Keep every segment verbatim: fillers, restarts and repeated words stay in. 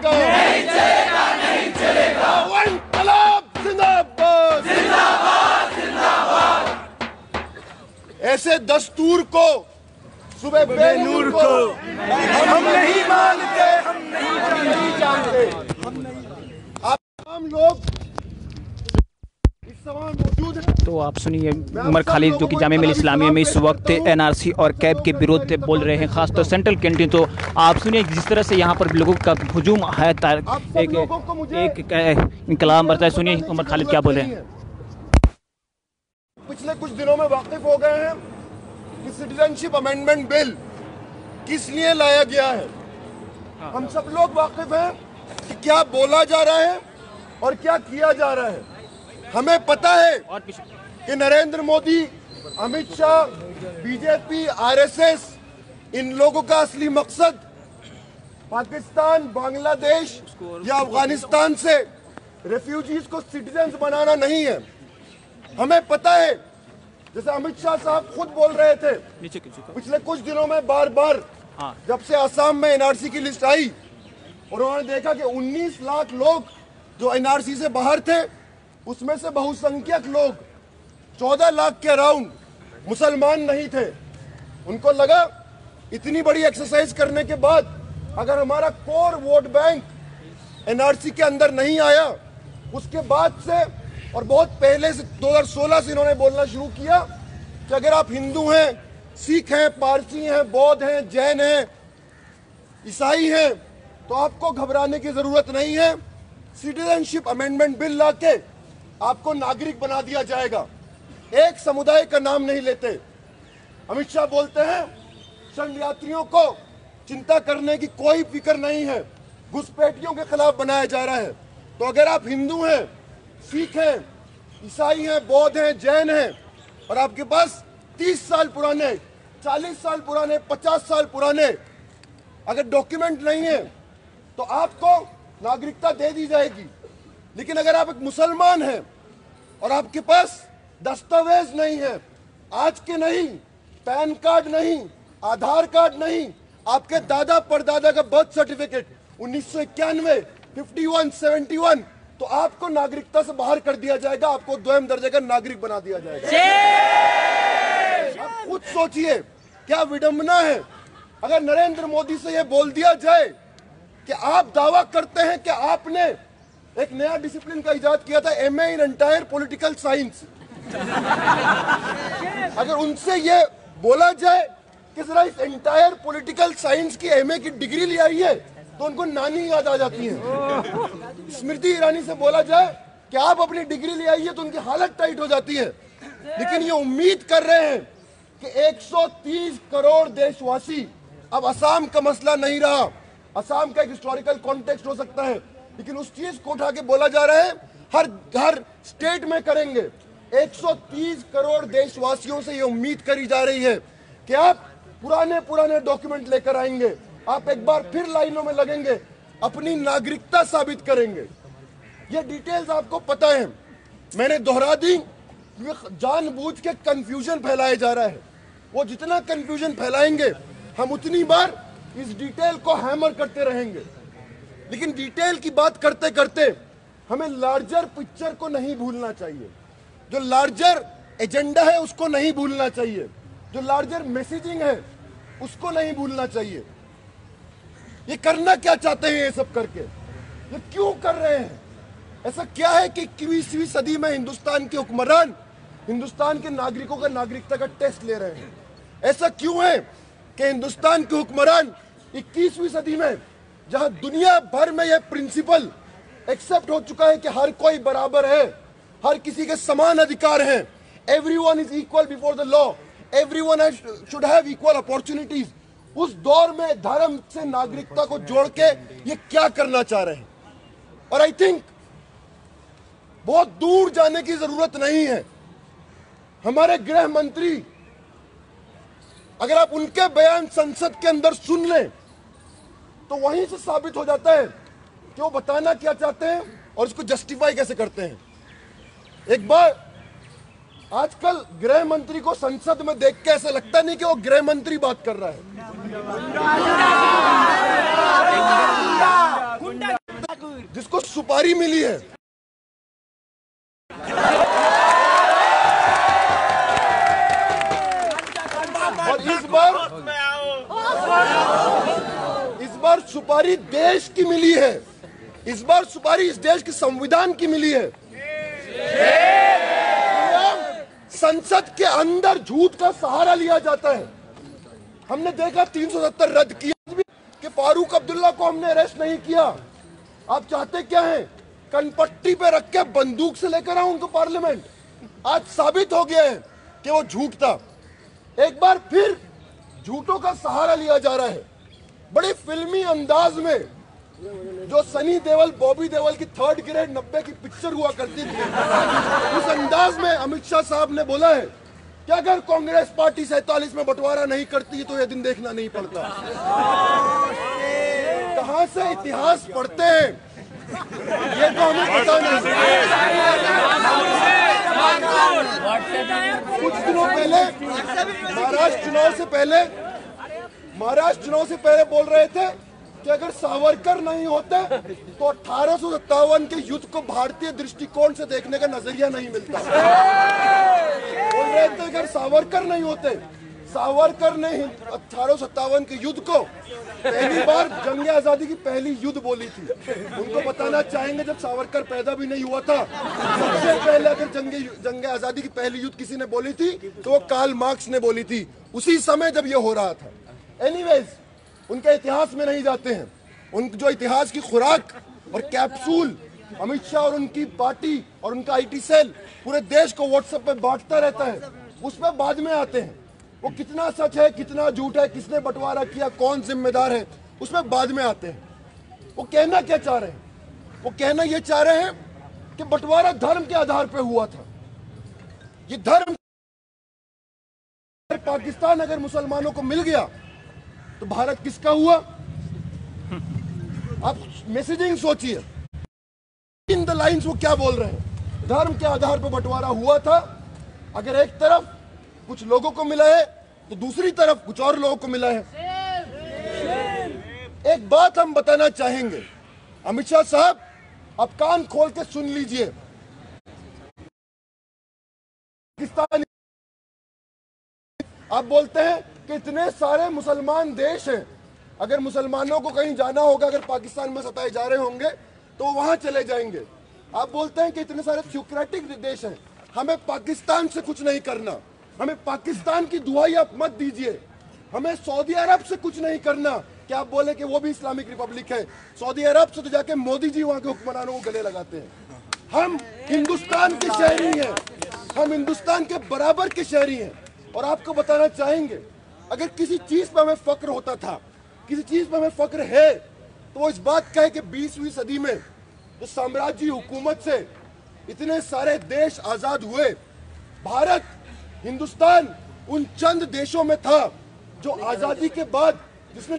चलेगा, नहीं चलेगा, नहीं चलेगा। इंकलाब जिंदाबाद, जिंदाबाद, जिंदाबाद। ऐसे दस्तूर को, सुबह बेनूर को हम नहीं मानते, हम नहीं जानते। आप हम लोग इस समय मौजूद हैं। तो आप सुनिए उमर खालिद जो कि जामिया मिल्लत इस्लामिया में इस वक्त एनआरसी और कैब के विरोध बोल रहे हैं, खासतौर सेंट्रल कैंटीन। तो आप सुनिए जिस तरह से यहाँ पर लोगों का हुजूम है, एक एक इंकलाब बरता है। सुनिए उमर खालिद क्या बोल रहे हैं। पिछले कुछ दिनों में वाकिफ हो गए हैं कि सिटीजनशिप अमेंडमेंट बिल किस लिए लाया गया है। हम सब लोग वाकिफ हैं कि क्या बोला जा रहा है और क्या किया जा रहा है। हमें पता है कि नरेंद्र मोदी, अमित शाह, बीजेपी, आरएसएस, इन लोगों का असली मकसद पाकिस्तान, बांग्लादेश या अफगानिस्तान से रेफ्यूजीज को सिटीजन्स बनाना नहीं है। हमें पता है, जैसे अमित शाह साहब खुद बोल रहे थे पिछले कुछ दिनों में बार बार, जब से असम में एनआरसी की लिस्ट आई और उन्होंने देखा कि उन्नीस लाख लोग जो एनआरसी से बाहर थे, उसमें से बहुसंख्यक लोग चौदह लाख के अराउंड मुसलमान नहीं थे। उनको लगा इतनी बड़ी एक्सरसाइज करने के बाद अगर हमारा कोर वोट बैंक एनआरसी के अंदर नहीं आया, उसके बाद से और बहुत पहले से दो हज़ार सोलह से इन्होंने बोलना शुरू किया कि अगर आप हिंदू हैं, सिख हैं, पारसी हैं, बौद्ध हैं, जैन हैं, ईसाई हैं, तो आपको घबराने की जरूरत नहीं है। सिटीजनशिप अमेंडमेंट बिल लाके आपको नागरिक बना दिया जाएगा। एक समुदाय का नाम नहीं लेते। अमित शाह बोलते हैं शरण यात्रियों को चिंता करने की कोई फिक्र नहीं है, घुसपैठियों के खिलाफ बनाया जा रहा है। तो अगर आप हिंदू हैं, सिख हैं, ईसाई हैं, बौद्ध हैं, जैन हैं और आपके पास तीस साल पुराने, चालीस साल पुराने, पचास साल पुराने अगर डॉक्यूमेंट नहीं है तो आपको नागरिकता दे दी जाएगी। लेकिन अगर आप एक मुसलमान हैं और आपके पास दस्तावेज नहीं है, आज के नहीं, पैन कार्ड नहीं, आधार कार्ड नहीं, आपके दादा परदादा का बर्थ सर्टिफिकेट उन्नीस सौ इक्यानवे, इक्यावन, इकहत्तर, तो आपको नागरिकता से बाहर कर दिया जाएगा, आपको द्वैम दर्जे का नागरिक बना दिया जाएगा। आप खुद सोचिए क्या विडंबना है अगर नरेंद्र मोदी से यह बोल दिया जाए कि आप दावा करते हैं कि आपने एक नया डिसिप्लिन का इजाद किया था, MA in entire political science. अगर उनसे ये बोला जाए कि जरा इस एंटायर पॉलिटिकल साइंस की एमए की डिग्री ले आई है, तो उनको नानी याद आ जाती है। स्मृति ईरानी से बोला जाए कि आप अपनी डिग्री ले आई है, तो उनकी हालत टाइट हो जाती है। लेकिन ये उम्मीद कर रहे हैं कि एक सौ तीस करोड़ देशवासी, अब असम का मसला नहीं रहा, असम का एक हिस्टोरिकल कॉन्टेक्स्ट हो सकता है, लेकिन उस चीज को उठा के बोला जा रहा है हर हर स्टेट में करेंगे। एक सौ तीस करोड़ देशवासियों से ये उम्मीद करी जा रही है कि आप पुराने पुराने डॉक्यूमेंट लेकर आएंगे, आप एक बार फिर लाइनों में लगेंगे, अपनी नागरिकता साबित करेंगे। ये डिटेल्स आपको पता है, मैंने दोहरा दी। जानबूझ के कंफ्यूजन फैलाया जा रहा है। वो जितना कंफ्यूजन फैलाएंगे हम उतनी बार इस डिटेल को हैमर करते रहेंगे। लेकिन डिटेल की बात करते करते हमें लार्जर पिक्चर को नहीं भूलना चाहिए। जो लार्जर एजेंडा है उसको नहीं भूलना चाहिए, जो लार्जर मैसेजिंग है उसको नहीं भूलना चाहिए। ये करना क्या चाहते हैं ये सब करके, ये क्यों कर रहे हैं? ऐसा क्या है कि इक्कीसवीं सदी में हिंदुस्तान के हुक्मरान हिंदुस्तान के नागरिकों का नागरिकता का टेस्ट ले रहे हैं? ऐसा क्यों है कि हिंदुस्तान के हुक्मरान इक्कीसवीं सदी में, जहां दुनिया भर में यह प्रिंसिपल एक्सेप्ट हो चुका है कि हर कोई बराबर है, हर किसी के समान अधिकार हैं, everyone is equal before the law, everyone should have equal opportunities, उस दौर में धर्म से नागरिकता को जोड़ के ये क्या करना चाह रहे हैं? और आई थिंक बहुत दूर जाने की जरूरत नहीं है। हमारे गृह मंत्री, अगर आप उनके बयान संसद के अंदर सुन लें तो वहीं से साबित हो जाता है कि वो बताना क्या चाहते हैं और इसको जस्टिफाई कैसे करते हैं। एक बार आजकल गृह मंत्री को संसद में देख के ऐसा लगता नहीं कि वो गृह मंत्री बात कर रहा है। जिसको सुपारी मिली है, और इस बार इस बार सुपारी देश की मिली है, इस बार सुपारी इस देश के संविधान की मिली है। संसद के अंदर झूठ का सहारा लिया जाता है। हमने देखा तीन सौ सत्तर रद्द किया कि फारूक अब्दुल्ला को हमने अरेस्ट नहीं किया। आप चाहते क्या हैं? कनपट्टी पे रख के बंदूक से लेकर आऊं उनको पार्लियामेंट। आज साबित हो गया है कि वो झूठ था। एक बार फिर झूठों का सहारा लिया जा रहा है। बड़े फिल्मी अंदाज में जो सनी देओल बॉबी देओल की थर्ड ग्रेड नब्बे की पिक्चर हुआ करती थी, उस अंदाज में अमित शाह साहब ने बोला है कि अगर कांग्रेस पार्टी सैतालीस में बंटवारा नहीं करती तो यह दिन देखना नहीं पड़ता। कहां से इतिहास पढ़ते हैं ये तो हमें पता नहीं। कुछ दिनों पहले महाराष्ट्र चुनाव से पहले महाराष्ट्र चुनाव से पहले बोल रहे थे कि अगर सावरकर नहीं होते तो अठारह सौ सत्तावन के युद्ध को भारतीय दृष्टिकोण से देखने का नजरिया नहीं मिलता। बोल रहे थे अगर सावरकर नहीं होते, सावरकर ने अठारह सौ सत्तावन के युद्ध को पहली बार जंग आजादी की पहली युद्ध बोली थी। उनको बताना चाहेंगे जब सावरकर पैदा भी नहीं हुआ था, सबसे पहले अगर जंग जंग आजादी की पहली युद्ध किसी ने बोली थी तो वो कार्ल मार्क्स ने बोली थी, उसी समय जब ये हो रहा था। एनीवेज, उनके इतिहास में नहीं जाते हैं। उन जो इतिहास की खुराक और कैप्सूल अमित शाह और उनकी पार्टी और उनका आईटी सेल पूरे देश को व्हाट्सएप पे बांटता रहता है, उसमें बाद में आते हैं। वो कितना सच है, कितना झूठ है, किसने बंटवारा किया, कौन जिम्मेदार है, उसमें बाद में आते हैं। वो कहना क्या चाह रहे हैं? वो कहना ये चाह रहे हैं कि बंटवारा धर्म के आधार पर हुआ था। ये धर्म, पाकिस्तान अगर मुसलमानों को मिल गया तो भारत किसका हुआ? आप मैसेजिंग सोचिए, इन द लाइंस वो क्या बोल रहे हैं। धर्म के आधार पर बंटवारा हुआ था। अगर एक तरफ कुछ लोगों को मिला है तो दूसरी तरफ कुछ और लोगों को मिला है। एक बात हम बताना चाहेंगे, अमित शाह साहब आप कान खोल के सुन लीजिए। पाकिस्तान, आप बोलते हैं कि इतने सारे मुसलमान देश हैं, अगर मुसलमानों को कहीं जाना होगा, अगर पाकिस्तान में सताए जा रहे होंगे तो वहां चले जाएंगे। आप बोलते हैं कि इतने सारे थ्योक्रेटिक देश हैं, हमें पाकिस्तान से कुछ नहीं करना, हमें पाकिस्तान की दुआई आप मत दीजिए, हमें सऊदी अरब से कुछ नहीं करना। क्या आप बोले कि वो भी इस्लामिक रिपब्लिक है? सऊदी अरब से तो जाके मोदी जी वहां के हुक्मरानों को गले लगाते हैं। हम हिंदुस्तान के शहरी हैं, हम हिंदुस्तान के बराबर के शहरी हैं। और आपको बताना चाहेंगे, अगर किसी चीज पर हमें फक्र होता था, किसी चीज पर हमें फक्र है, तो वो इस बात का है कि बीसवीं सदी में जो साम्राज्य हुकूमत से इतने सारे देश आजाद हुए, भारत, हिंदुस्तान उन चंद देशों में था जो आजादी के बाद जिसने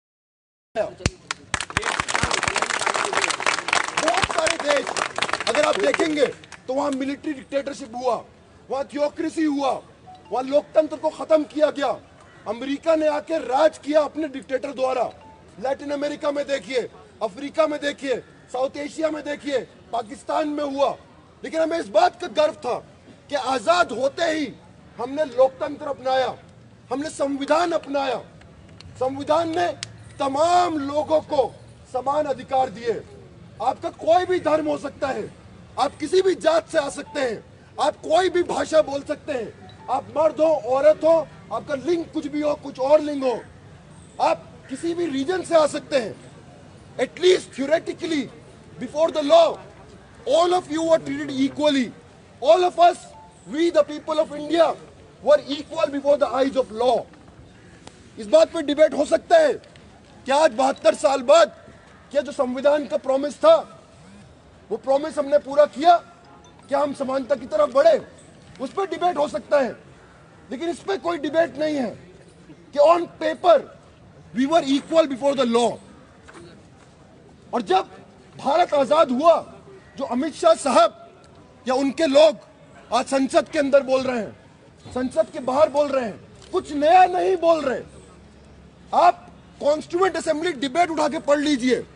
बहुत सारे देश अगर आप देखेंगे तो वहां मिलिट्री डिक्टेटरशिप हुआ, वहां थियोक्रेसी हुआ, वहां लोकतंत्र को खत्म किया गया। अमेरिका ने आके राज किया अपने डिक्टेटर द्वारा। लैटिन अमेरिका में देखिए, अफ्रीका में देखिए, साउथ एशिया में देखिए, पाकिस्तान में हुआ। लेकिन हमें इस बात का गर्व था कि आजाद होते ही हमने लोकतंत्र अपनाया, हमने संविधान अपनाया। संविधान ने तमाम लोगों को समान अधिकार दिए। आपका कोई भी धर्म हो सकता है, आप किसी भी जात से आ सकते हैं, आप कोई भी भाषा बोल सकते हैं, आप मर्द हो, औरत हो, आपका लिंग कुछ भी हो, कुछ और लिंग हो, आप किसी भी रीजन से आ सकते हैं। At least theoretically before the law all of you were treated equally. All of us, we the people of India, were equal before the eyes of law. इस बात पे डिबेट हो सकता है कि आज बहत्तर साल बाद क्या जो संविधान का प्रॉमिस था वो प्रॉमिस हमने पूरा किया, क्या हम समानता की तरफ बढ़े, उस पर डिबेट हो सकता है। लेकिन इस पे कोई डिबेट नहीं है कि on paper we were equal before the law. और जब भारत आजाद हुआ, जो अमित शाह साहब या उनके लोग आज संसद के अंदर बोल रहे हैं, संसद के बाहर बोल रहे हैं, कुछ नया नहीं बोल रहे। आप कॉन्स्टिट्यूएंट असेंबली डिबेट उठा के पढ़ लीजिए,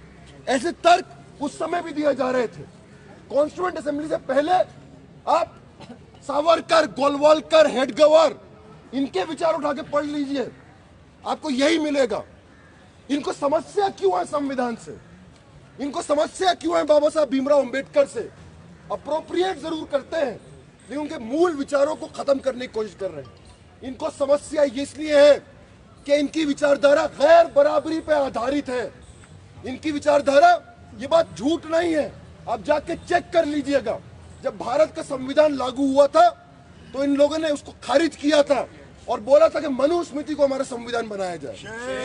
ऐसे तर्क उस समय भी दिए जा रहे थे। कॉन्स्टिट्यूएंट असेंबली से पहले आप सावरकर, गोलवालकर, हेडगेवार इनके विचार उठा के पढ़ लीजिए, आपको यही मिलेगा। इनको समस्या क्यों है संविधान से, इनको समस्या क्यों है बाबा साहब भीमराव अंबेडकर से? अप्रोप्रिएट जरूर करते हैं लेकिन उनके मूल विचारों को खत्म करने की कोशिश कर रहे हैं। इनको समस्या इसलिए है कि इनकी विचारधारा गैर बराबरी पर आधारित है। इनकी विचारधारा, ये बात झूठ नहीं है, आप जाके चेक कर लीजिएगा। जब भारत का संविधान लागू हुआ था तो इन लोगों ने उसको खारिज किया था और बोला था कि मनुस्मृति को हमारा संविधान बनाया जाए।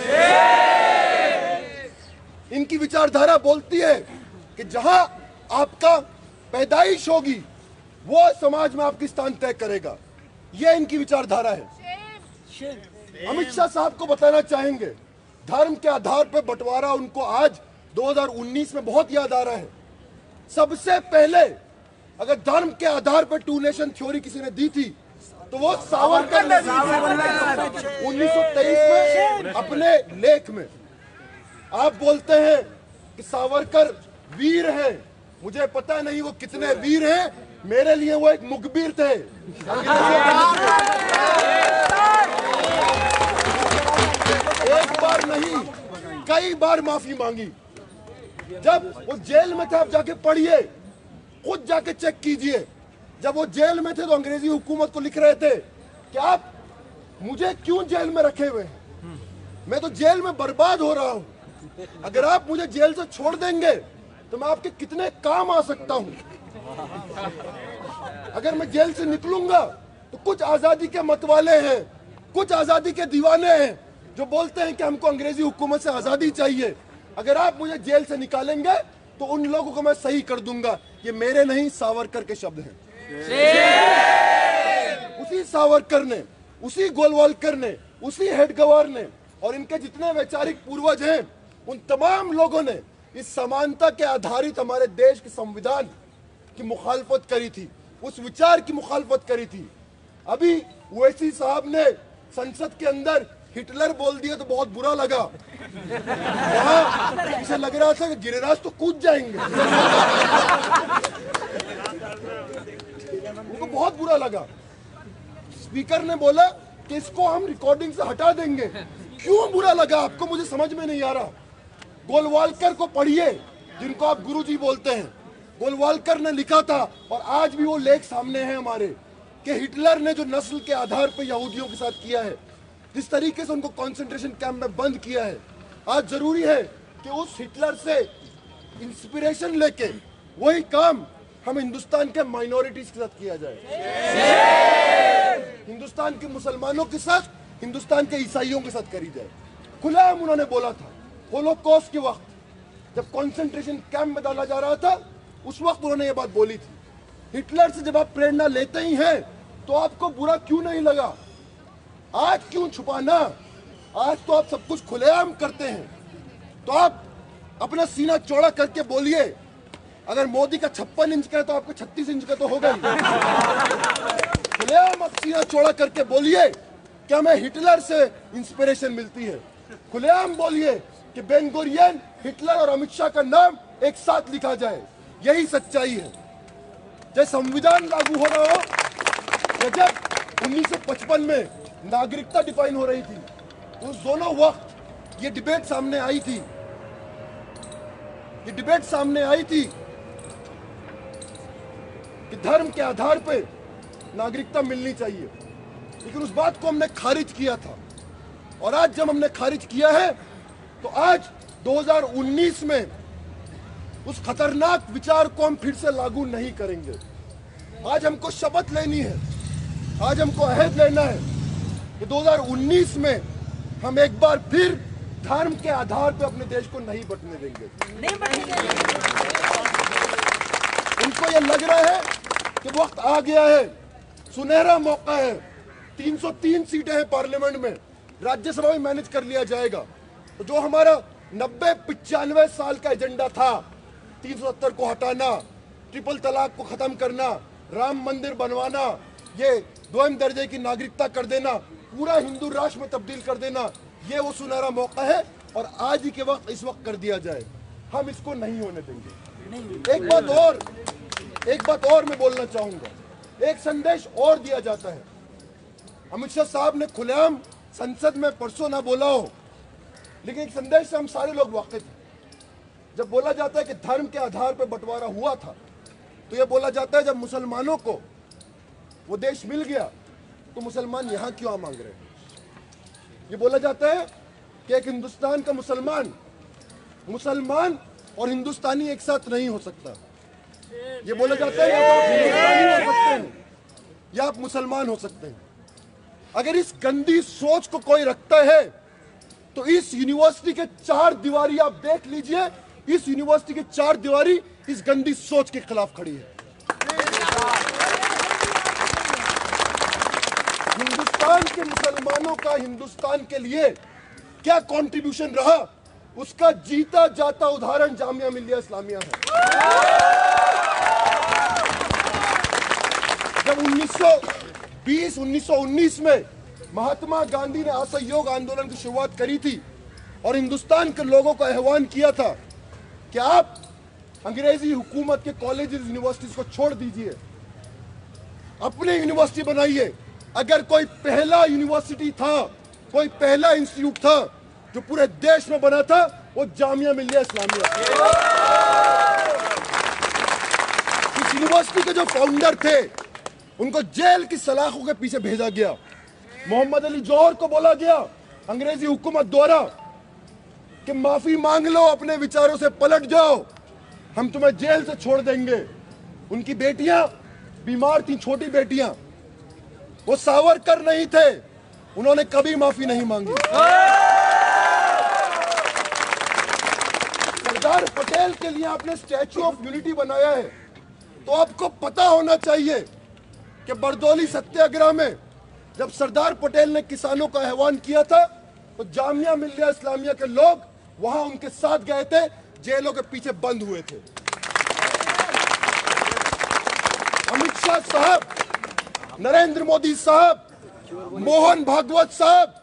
इनकी विचारधारा बोलती है कि जहां आपका पैदाइश होगी वो समाज में आपकी स्थान तय करेगा। यह इनकी विचारधारा है। अमित शाह साहब को बताना चाहेंगे, धर्म के आधार पर बंटवारा उनको आज दो हज़ार उन्नीस में बहुत याद आ रहा है। सबसे पहले अगर धर्म के आधार पर टू नेशन थ्योरी किसी ने दी थी तो वो सावरकर ने दी उन्नीस सौ तेईस में अपने लेख में। आप बोलते हैं कि सावरकर वीर है, मुझे पता नहीं वो कितने वीर हैं, मेरे लिए वो एक मुखबिर थे। एक बार नहीं, कई बार माफी मांगी। जब वो जेल में थे, आप जाके पढ़िए, खुद जाके चेक कीजिए। जब वो जेल में थे तो अंग्रेजी हुकूमत को लिख रहे थे कि आप मुझे क्यों जेल में रखे हुए हैं, मैं तो जेल में बर्बाद हो रहा हूं, अगर आप मुझे जेल से छोड़ देंगे तो मैं आपके कितने काम आ सकता हूं। अगर मैं जेल से निकलूंगा तो कुछ आजादी के मतवाले हैं, कुछ आजादी के दीवाने हैं जो बोलते हैं कि हमको अंग्रेजी हुकूमत से आजादी चाहिए। अगर आप मुझे जेल से निकालेंगे तो उन लोगों को मैं सही कर दूंगा। ये मेरे नहीं, सावरकर के शब्द हैं। उसी सावरकर ने, उसी गोलवालकर ने, उसी हेडगेवार ने और इनके जितने वैचारिक पूर्वज हैं, उन तमाम लोगों ने इस समानता के आधारित हमारे देश के संविधान की मुखालफत करी थी, उस विचार की मुखालफत करी थी। अभी ओवैसी साहब ने संसद के अंदर हिटलर बोल दिया तो बहुत बुरा लगा। वहां इसे लग रहा था कि गिरिराज तो कूद जाएंगे, उनको बहुत बुरा लगा। स्पीकर ने बोला कि इसको हम रिकॉर्डिंग से हटा देंगे। क्यों बुरा लगा आपको, मुझे समझ में नहीं आ रहा। गोलवालकर को पढ़िए, जिनको आप गुरुजी बोलते हैं। गोलवालकर ने लिखा था और आज भी वो लेख सामने है हमारे कि हिटलर ने जो नस्ल के आधार पर यहूदियों के साथ किया है, जिस तरीके से उनको कंसंट्रेशन कैंप में बंद किया है, आज जरूरी है कि उस हिटलर से इंस्पिरेशन लेके वही काम हम हिंदुस्तान के माइनॉरिटीज के साथ किया जाए। हिंदुस्तान के मुसलमानों के साथ, हिंदुस्तान के ईसाइयों के साथ करी जाए। खुलेआम उन्होंने बोला था होलोकॉस्ट के वक्त, जब कंसंट्रेशन कैंप में डाला जा रहा था, उस वक्त उन्होंने ये बात बोली थी। हिटलर से जब आप प्रेरणा लेते ही हैं तो आपको बुरा क्यों नहीं लगा? आज क्यों छुपाना? आज तो आप सब कुछ खुलेआम करते हैं। तो आप अपना सीना चौड़ा करके बोलिए, अगर मोदी का छप्पन इंच का है तो आपको छत्तीस इंच का तो होगा ही। खुलेआम आप सीना चौड़ा करके बोलिए कि हमें हिटलर से इंस्पिरेशन मिलती है। खुलेआम बोलिए कि बेन गुरियन, हिटलर और अमित शाह का नाम एक साथ लिखा जाए। यही सच्चाई है। जब संविधान लागू हो रहा हो, जब उन्नीस सौ पचपन में नागरिकता डिफाइन हो रही थी, उस दोनों वक्त ये डिबेट सामने आई थी, ये डिबेट सामने आई थी कि धर्म के आधार पर नागरिकता मिलनी चाहिए, लेकिन उस बात को हमने खारिज किया था। और आज जब हमने खारिज किया है तो आज दो हज़ार उन्नीस में उस खतरनाक विचार को हम फिर से लागू नहीं करेंगे। आज हमको शपथ लेनी है, आज हमको अहद लेना है कि दो हज़ार उन्नीस में हम एक बार फिर धर्म के आधार पर अपने देश को नहीं बंटने देंगे। नहीं बंटेंगे। उनको ये लग रहा है कि वक्त आ गया है, सुनहरा मौका है। तीन सौ तीन सीटें हैं पार्लियामेंट में, राज्यसभा में मैनेज कर लिया जाएगा। तो जो हमारा नब्बे पिचानवे साल का एजेंडा था, तीन सौ सत्तर को हटाना, ट्रिपल तलाक को खत्म करना, राम मंदिर बनवाना, ये दोयम दर्जे की नागरिकता कर देना, पूरा हिंदू राष्ट्र में तब्दील कर देना, ये वो सुनहरा मौका है और आज ही के वक्त इस वक्त कर दिया जाए। हम इसको नहीं होने देंगे। एक बात और एक बात और मैं बोलना चाहूंगा, एक संदेश और दिया जाता है। अमित शाह साहब ने खुलेआम संसद में परसों ना बोला हो, लेकिन एक संदेश से हम सारे लोग वाकिफ हैं। जब बोला जाता है कि धर्म के आधार पर बंटवारा हुआ था, तो यह बोला जाता है जब मुसलमानों को वो देश मिल गया तो मुसलमान यहां क्यों आ मांग रहे हैं। ये बोला जाता है कि एक हिंदुस्तान का मुसलमान मुसलमान और हिंदुस्तानी एक साथ नहीं हो सकता। ये बोला जाता है या तो आप हिंदुस्तानी हो सकते हैं या आप मुसलमान हो सकते हैं। अगर इस गंदी सोच को कोई रखता है तो इस यूनिवर्सिटी के चार दीवारी आप देख लीजिए, इस यूनिवर्सिटी की चार दीवारी इस गंदी सोच के खिलाफ खड़ी है। हिंदुस्तान के मुसलमानों का हिंदुस्तान के लिए क्या कंट्रीब्यूशन रहा, उसका जीता जाता उदाहरण जामिया मिलिया इस्लामिया है। जब उन्नीस सौ बीस उन्नीस सौ उन्नीस में महात्मा गांधी ने असहयोग आंदोलन की शुरुआत करी थी और हिंदुस्तान के लोगों को आह्वान किया था कि आप अंग्रेजी हुकूमत के कॉलेजेस यूनिवर्सिटीज को छोड़ दीजिए, अपनी यूनिवर्सिटी बनाइए। अगर कोई पहला यूनिवर्सिटी था, कोई पहला इंस्टीट्यूट था जो पूरे देश में बना था, वो जामिया मिलिया इस्लामिया। इस यूनिवर्सिटी के जो फाउंडर थे उनको जेल की सलाखों के पीछे भेजा गया। मोहम्मद अली जौहर को बोला गया अंग्रेजी हुकूमत द्वारा कि माफी मांग लो, अपने विचारों से पलट जाओ, हम तुम्हें जेल से छोड़ देंगे। उनकी बेटियां बीमार थी, छोटी बेटियां, वो सावरकर नहीं थे, उन्होंने कभी माफी नहीं मांगी। सरदार पटेल के लिए आपने स्टैच्यू ऑफ यूनिटी बनाया है, तो आपको पता होना चाहिए कि बरदौली सत्याग्रह में जब सरदार पटेल ने किसानों का आह्वान किया था तो जामिया मिलिया इस्लामिया के लोग वहां उनके साथ गए थे, जेलों के पीछे बंद हुए थे। अमित शाह साहब, नरेंद्र मोदी साहब, मोहन भागवत साहब,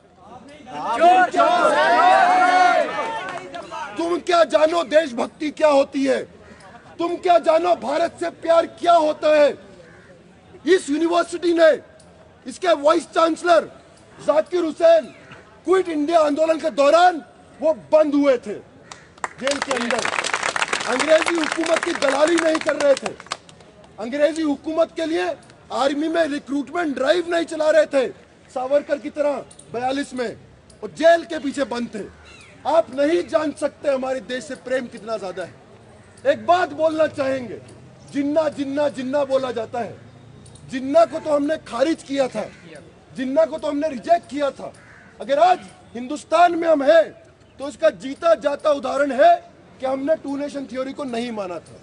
तुम क्या जानो देशभक्ति क्या होती है, तुम क्या जानो भारत से प्यार क्या होता है। इस यूनिवर्सिटी ने, इसके vice chancellor Zakir Hussain quit India आंदोलन के दौरान वो बंद हुए थे जेल के अंदर। अंग्रेजी हुकूमत की दलाली नहीं कर रहे थे, अंग्रेजी हुकूमत के लिए आर्मी में रिक्रूटमेंट ड्राइव नहीं चला रहे थे सावरकर की तरह बयालीस में, और जेल के पीछे बंद थे। आप नहीं जान सकते हमारे देश से प्रेम कितना ज्यादा है। एक बात बोलना चाहेंगे, जिन्ना जिन्ना जिन्ना बोला जाता है, जिन्ना को तो हमने खारिज किया था, जिन्ना को तो हमने रिजेक्ट किया था। अगर आज हिंदुस्तान में हम हैं तो इसका जीता जाता उदाहरण है कि हमने टू नेशन थ्योरी को नहीं माना था।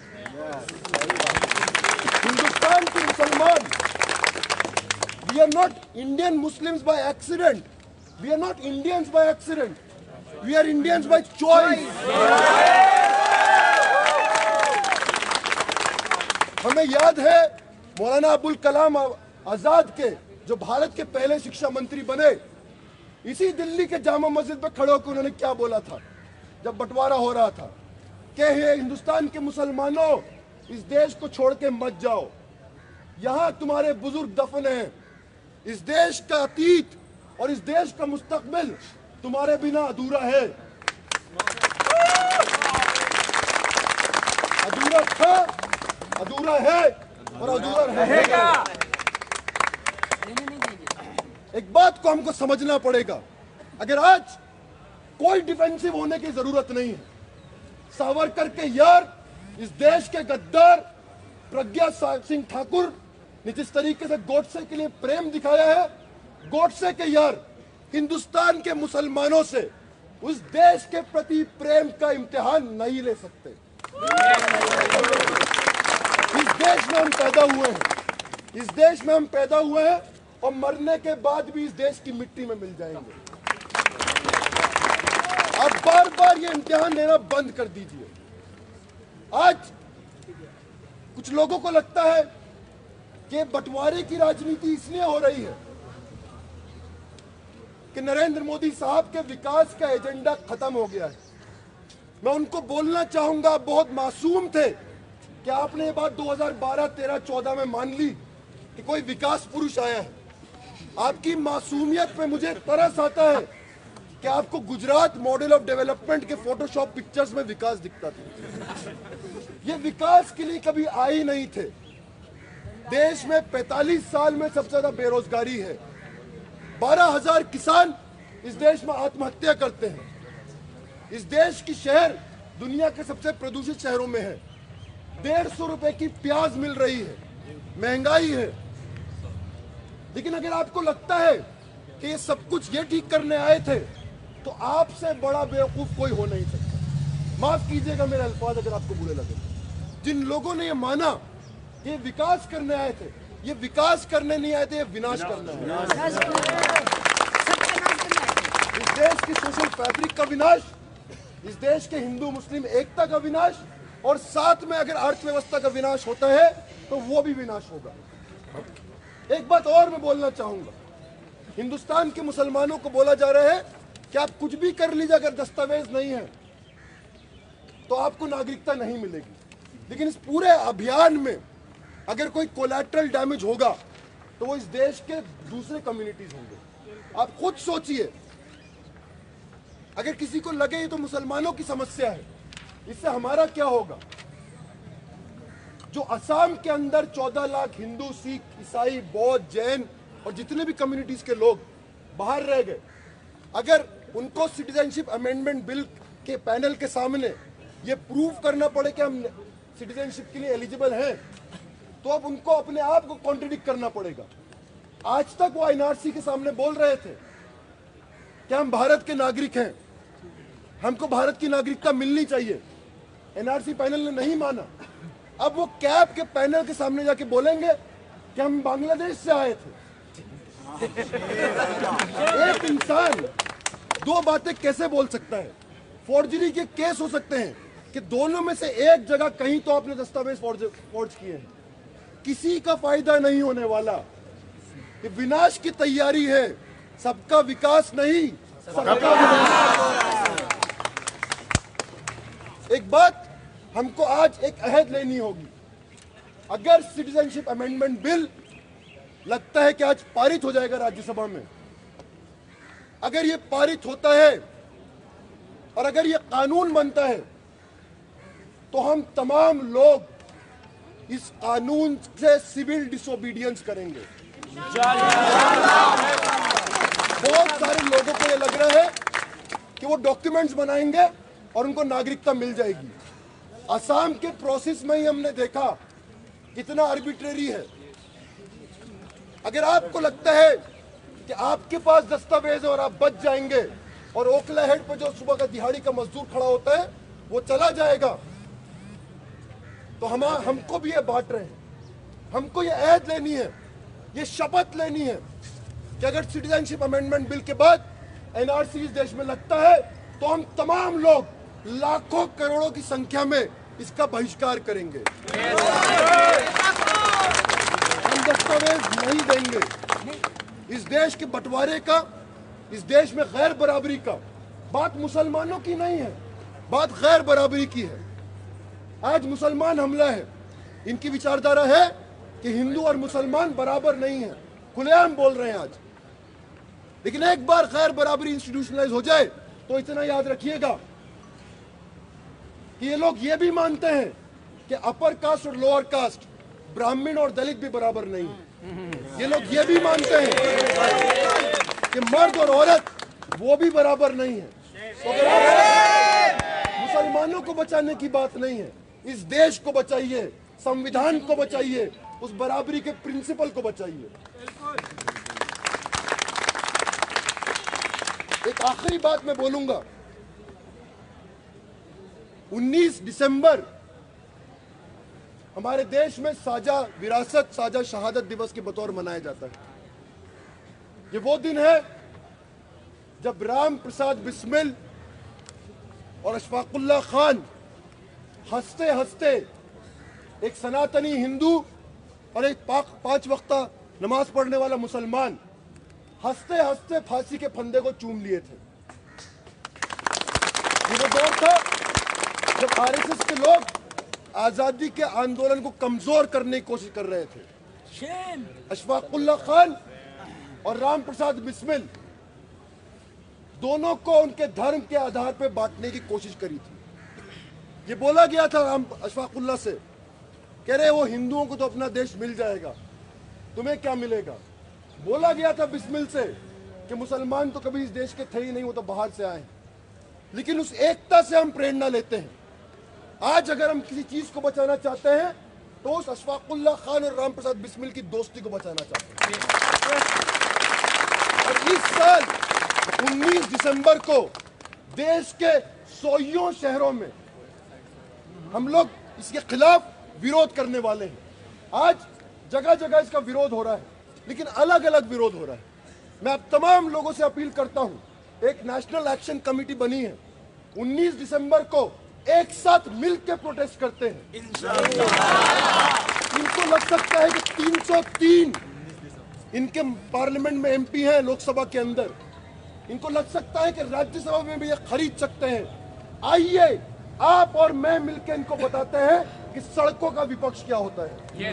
हिंदुस्तान के मुसलमान, we are not Indian Muslims by accident, we are not Indians by accident, we are Indians by choice. हमें याद है मौलाना अबुल कलाम आजाद के, जो भारत के पहले शिक्षा मंत्री बने, इसी दिल्ली के जामा मस्जिद पर खड़े होकर उन्होंने क्या बोला था जब बंटवारा हो रहा था कि हे हिंदुस्तान के मुसलमानों, इस देश को छोड़ के मत जाओ, यहां तुम्हारे बुजुर्ग दफन हैं, इस देश का अतीत और इस देश का मुस्तकबिल तुम्हारे बिना अधूरा है। अधूरा था, अधूरा है और अधूरा रहेगा। एक बात को हमको समझना पड़ेगा, अगर आज कोई डिफेंसिव होने की जरूरत नहीं है। सावरकर के यार, इस देश के गद्दार प्रज्ञा सिंह ठाकुर ने जिस तरीके से गोडसे के लिए प्रेम दिखाया है, गोडसे के यार हिंदुस्तान के मुसलमानों से उस देश के प्रति प्रेम का इम्तिहान नहीं ले सकते। इस देश में हम पैदा हुए हैं, इस देश में हम पैदा हुए हैं और मरने के बाद भी इस देश की मिट्टी में मिल जाएंगे। आप बार बार ये इम्तिहान लेना बंद कर दीजिए। आज कुछ लोगों को लगता है कि बंटवारे की राजनीति इसलिए हो रही है कि नरेंद्र मोदी साहब के विकास का एजेंडा खत्म हो गया है। मैं उनको बोलना चाहूंगा, आप बहुत मासूम थे कि आपने ये बात दो हज़ार बारह, तेरह, चौदह में मान ली कि कोई विकास पुरुष आया है। आपकी मासूमियत पे मुझे तरस आता है कि आपको गुजरात मॉडल ऑफ डेवलपमेंट के फोटोशॉप पिक्चर्स में विकास दिखता था। ये विकास के लिए कभी आए ही नहीं थे। देश में पैंतालीस साल में सबसे ज्यादा बेरोजगारी है। बारह हजार किसान इस देश में आत्महत्या करते हैं। इस देश की शहर दुनिया के सबसे प्रदूषित शहरों में है। डेढ़ सौ रुपए की प्याज मिल रही है, महंगाई है। लेकिन अगर आपको लगता है कि ये सब कुछ ये ठीक करने आए थे, तो आपसे बड़ा बेवकूफ कोई हो नहीं सकता। माफ कीजिएगा मेरे अल्फाज अगर आपको बुरे लगे। जिन लोगों ने ये माना कि ये विकास करने आए थे, ये विकास करने नहीं आए थे, ये विनाश करने आए थे। इस देश की सोशल फैब्रिक का विनाश, इस देश के हिंदू मुस्लिम एकता का विनाश, और साथ में अगर अर्थव्यवस्था का विनाश होता है तो वो भी विनाश होगा। एक बात और मैं बोलना चाहूंगा, हिंदुस्तान के मुसलमानों को बोला जा रहा है कि आप कुछ भी कर लीजिए, अगर दस्तावेज नहीं है तो आपको नागरिकता नहीं मिलेगी। लेकिन इस पूरे अभियान में अगर कोई कोलैटरल डैमेज होगा तो वो इस देश के दूसरे कम्युनिटीज होंगे। आप खुद सोचिए, अगर किसी को लगे ये तो मुसलमानों की समस्या है, इससे हमारा क्या होगा? जो असम के अंदर चौदह लाख हिंदू, सिख, ईसाई, बौद्ध, जैन और जितने भी कम्युनिटीज के लोग बाहर रह गए, अगर उनको सिटीजनशिप अमेंडमेंट बिल के पैनल के सामने ये प्रूव करना पड़े कि हम सिटीजनशिप के लिए एलिजिबल हैं, तो अब उनको अपने आप को कॉन्ट्रडिक्ट करना पड़ेगा। आज तक वो एनआरसी के सामने बोल रहे थे कि हम भारत के नागरिक हैं, हमको भारत की नागरिकता मिलनी चाहिए। एनआरसी पैनल ने नहीं माना। अब वो कैब के पैनल के सामने जाके बोलेंगे कि हम बांग्लादेश से आए थे। एक इंसान दो बातें कैसे बोल सकता है? फोर्जरी के केस हो सकते हैं कि दोनों में से एक जगह कहीं तो आपने दस्तावेज फॉर्ज फॉर्ज किए हैं। किसी का फायदा नहीं होने वाला। ये विनाश की तैयारी है, सबका विकास नहीं, सबका विनाश। एक बात हमको आज एक अहद लेनी होगी। अगर सिटीजनशिप अमेंडमेंट बिल लगता है कि आज पारित हो जाएगा राज्यसभा में, अगर ये पारित होता है और अगर ये कानून बनता है, तो हम तमाम लोग इस कानून से सिविल डिसोबीडियंस करेंगे। बहुत सारे लोगों को ये लग रहा है कि वो डॉक्यूमेंट्स बनाएंगे और उनको नागरिकता मिल जाएगी। असम के प्रोसेस में ही हमने देखा कितना आर्बिट्रेरी है। अगर आपको लगता है कि आपके पास दस्तावेज है और आप बच जाएंगे और ओखला हेड पर जो सुबह का दिहाड़ी का मजदूर खड़ा होता है वो चला जाएगा, तो हम हमको भी ये बांट रहे हैं। हमको ये अहद लेनी है, ये शपथ लेनी है कि अगर सिटीजनशिप अमेंडमेंट बिल के बाद एनआरसी इस देश में लगता है, तो हम तमाम लोग लाखों करोड़ों की संख्या में इसका बहिष्कार करेंगे। हम दस्तावेज नहीं देंगे। इस देश के बंटवारे का, इस देश में गैर बराबरी का, बात मुसलमानों की नहीं है, बात गैर बराबरी की है। आज मुसलमान हमला है, इनकी विचारधारा है कि हिंदू और मुसलमान बराबर नहीं है, खुलेआम बोल रहे हैं आज। लेकिन एक बार गैर बराबरी इंस्टीट्यूशनलाइज हो जाए तो इतना याद रखिएगा कि ये लोग ये भी मानते हैं कि अपर कास्ट और लोअर कास्ट, ब्राह्मण और दलित भी बराबर नहीं है। ये लोग ये भी मानते हैं कि मर्द और औरत वो भी बराबर नहीं है। तो अगर आप मुसलमानों को बचाने की बात नहीं है, इस देश को बचाइए, संविधान को बचाइए, उस बराबरी के प्रिंसिपल को बचाइए। एक आखिरी बात मैं बोलूंगा। उन्नीस दिसंबर हमारे देश में साझा विरासत, साझा शहादत दिवस के बतौर मनाया जाता है। ये वो दिन है जब राम प्रसाद बिस्मिल और अशफाकुल्ला खान हंसते हंसते, एक सनातनी हिंदू और एक पांच वक्ता नमाज पढ़ने वाला मुसलमान, हंसते हंसते फांसी के फंदे को चूम लिए थे। ये वो दौर था जब आरएसएस के लोग आजादी के आंदोलन को कमजोर करने की कोशिश कर रहे थे। अशफाकुल्लाह खान और राम प्रसाद बिस्मिल दोनों को उनके धर्म के आधार पर बांटने की कोशिश करी थी। ये बोला गया था राम अशफाकुल्लाह से, कह रहे वो हिंदुओं को तो अपना देश मिल जाएगा, तुम्हें क्या मिलेगा। बोला गया था बिस्मिल से कि मुसलमान तो कभी इस देश के थे ही नहीं, वो तो बाहर से आए। लेकिन उस एकता से हम प्रेरणा लेते हैं। आज अगर हम किसी चीज को बचाना चाहते हैं तो उस अशफाकुल्लाह खान और राम प्रसाद बिस्मिल की दोस्ती को बचाना चाहते हैं। और इस साल उन्नीस दिसंबर को देश के सौयों शहरों में हम लोग इसके खिलाफ विरोध करने वाले हैं। आज जगह जगह इसका विरोध हो रहा है, लेकिन अलग अलग विरोध हो रहा है। मैं अब तमाम लोगों से अपील करता हूं, एक नेशनल एक्शन कमेटी बनी है, उन्नीस दिसंबर को एक साथ मिलकर प्रोटेस्ट करते हैं। इनको लग सकता है कि तीन सौ तीन इनके पार्लियामेंट में एमपी हैं, लोकसभा के अंदर, इनको लग सकता है कि राज्यसभा में भी ये खरीद सकते हैं। आइए आप और मैं मिलकर इनको बताते हैं कि सड़कों का विपक्ष क्या होता है।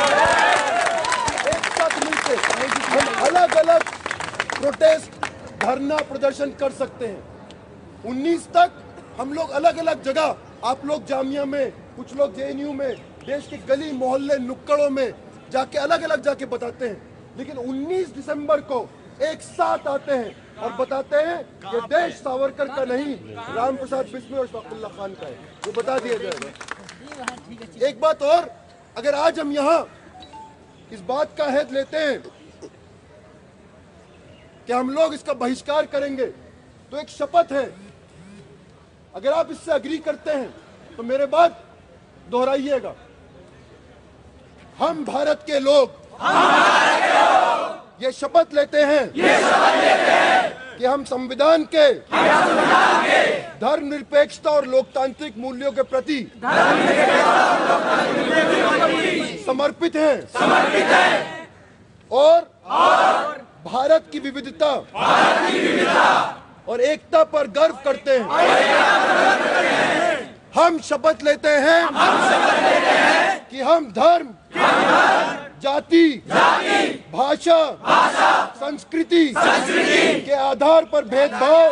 एक साथ मिलकर हम अलग अलग प्रोटेस्ट, धरना, प्रदर्शन कर सकते हैं। उन्नीस तक हम लोग अलग अलग जगह, आप लोग जामिया में, कुछ लोग जेएनयू में, देश के गली मोहल्ले नुक्कड़ों में जाके अलग अलग जाके बताते हैं। लेकिन उन्नीस दिसंबर को एक साथ आते हैं और बताते हैं कि देश सावरकर का नहीं, राम प्रसाद बिस्मिल और अशफाकुल्लाह खान का है। वो बता दिया जाएगा। एक बात और, अगर आज हम यहाँ इस बात का अहद लेते हैं कि हम लोग इसका बहिष्कार करेंगे, तो एक शपथ है। अगर आप इससे अग्री करते हैं तो मेरे बात दोहराइएगा। हम भारत के लोग ये शपथ लेते हैं, ये शपथ लेते हैं कि हम संविधान के, के धर्म निरपेक्षता और लोकतांत्रिक मूल्यों के प्रति समर्पित हैं, समर्पित हैं और, और भारत की विविधता, भारत की विविधता और एकता पर गर्व करते हैं। हम शपथ लेते हैं, हम शपथ लेते हैं कि हम धर्म, जाति, जाति भाषा, भाषा संस्कृति, संस्कृति के आधार पर भेदभाव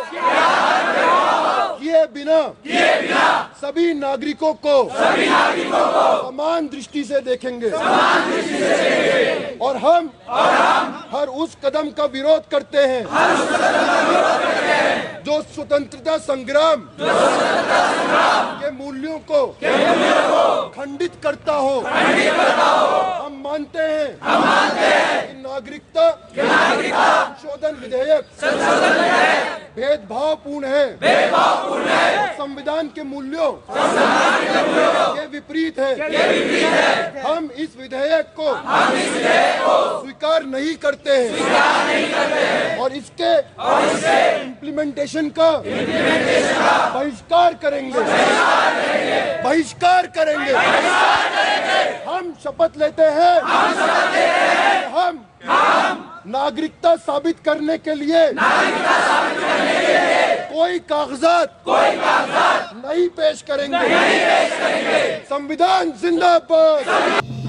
किए बिना, किए बिना सभी नागरिकों को, सभी नागरिकों को समान दृष्टि से देखेंगे, समान दृष्टि से देखेंगे। और हम, और हम हर उस कदम का विरोध करते हैं, हर उस कदम का विरोध करते हैं जो स्वतंत्रता संग्राम, जो स्वतंत्रता संग्राम के मूल्यों को, के मूल्यों को खंडित करता हो, खंडित करता हो। हम मानते हैं, हम मानते हैं कि नागरिकता, संशोधन विधेयक, संशोधन विधेयक भेदभावपूर्ण है, भेदभावपूर्ण है, संविधान के मूल्यों, संविधान के मूल्यों के विपरीत है, के विपरीत है। हम इस विधेयक को, हम इस विधेयक को स्वीकार नहीं करते हैं, स्वीकार नहीं करते हैं और इसके, और इसके इम्प्लीमेंटेशन का, इम्प्लीमेंटेशन का बहिष्कार करेंगे, बहिष्कार करेंगे, बहिष्कार करेंगे, बहिष्कार करेंगे। हम शपथ लेते हैं, हम शपथ लेते हैं हम, हम नागरिकता साबित करने के लिए, नागरिकता साबित करने के लिए कोई कागजात, कोई कागजात नहीं पेश करेंगे, नहीं पेश करेंगे। संविधान जिंदाबाद।